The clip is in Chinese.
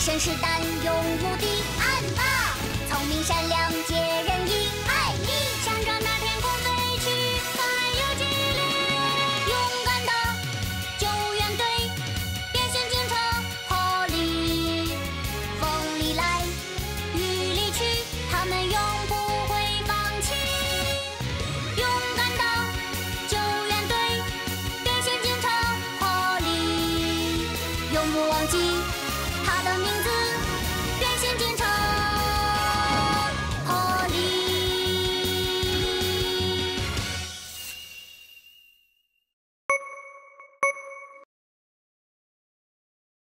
身是胆勇无敌，暗霸，聪明善良解人意，爱你向着那天空飞去，还有激励，勇敢的救援队，变形警车破例，风里来雨里去，他们永不会放弃。勇敢的救援队，变形警车破例，永不忘记他的名字。